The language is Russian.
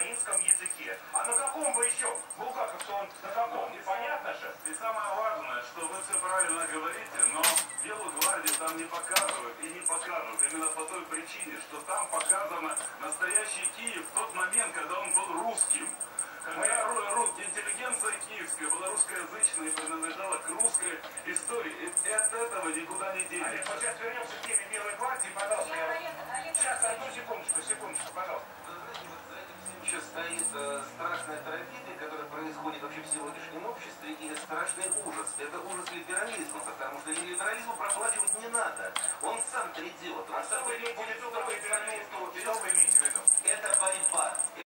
украинском языке. А на каком бы еще? Булгаков-то он на каком? Непонятно же. И самое важное, что вы все правильно говорите, но Белую гвардию там не показывают и не покажут. Именно по той причине, что там показано настоящий Киев в тот момент, когда он был русским. Когда интеллигенция киевская была русскоязычной и принадлежала к русской истории. И от этого никуда не денешься. Олег, вот сейчас вернемся к теме Белой гвардии, пожалуйста. Сейчас, одну секундочку, пожалуйста. За этим всем еще стоит страшная трагедия, которая происходит вообще в сегодняшнем обществе, и страшный ужас. Это ужас либерализма, потому что либерализму проплачивать не надо. Он сам придет. Он сам будет Что вы имеете в виду? Это борьба.